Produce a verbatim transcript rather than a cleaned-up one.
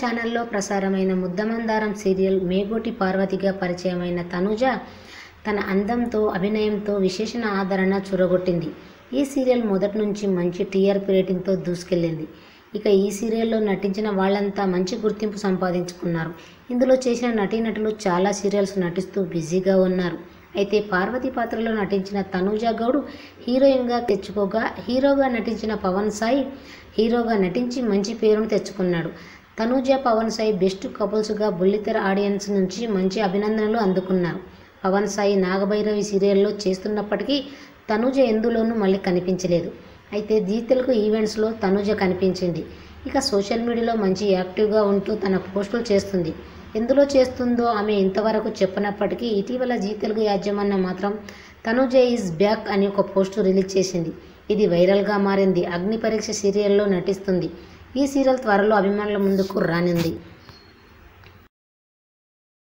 ఛానల్లో ప్రసారమైన ముద్దమందారం సీరియల్ మేగోటి పార్వతిగా పరిచయమైన తనుజ తన అందంతో అభినయంతో విశేషణ ఆదరణ చూరగొట్టింది. ఈ సీరియల్ మొదటి నుంచి మంచి టీఆర్పీ రేటింగ్తో దూసుకెళ్లింది. ఇక ఈ సీరియల్లో నటించిన వాళ్ళంతా మంచి గుర్తింపు సంపాదించుకున్నారు. ఇందులో చేసిన నటీనటులు చాలా సీరియల్స్ నటిస్తూ బిజీగా ఉన్నారు. అయితే పార్వతి పాత్రలో నటించిన తనూజ గౌడ్ హీరోయిన్గా తెచ్చుకోగా, హీరోగా నటించిన పవన్ సాయి హీరోగా నటించి మంచి పేరును తెచ్చుకున్నాడు. తనూజ పవన్ సాయి బెస్ట్ కపుల్స్గా బుల్లితెర ఆడియన్స్ నుంచి మంచి అభినందనలు అందుకున్నారు. పవన్ సాయి నాగభైరవి సీరియల్లో చేస్తున్నప్పటికీ తనూజ ఎందులోనూ మళ్ళీ కనిపించలేదు. అయితే జీ తెలుగు ఈవెంట్స్లో తనూజ కనిపించింది. ఇక సోషల్ మీడియాలో మంచి యాక్టివ్గా ఉంటూ తన పోస్టులు చేస్తుంది. ఎందులో చేస్తుందో ఆమె ఇంతవరకు చెప్పనప్పటికీ ఇటీవల జీ తెలుగు యాజమాన్యం మాత్రం తనూజ ఈజ్ బ్యాక్ అని ఒక పోస్టు రిలీజ్ చేసింది. ఇది వైరల్గా మారింది. అగ్ని పరీక్ష సీరియల్లో నటిస్తుంది. ఈ సీరియల్ త్వరలో అభిమానుల ముందుకు రానుంది.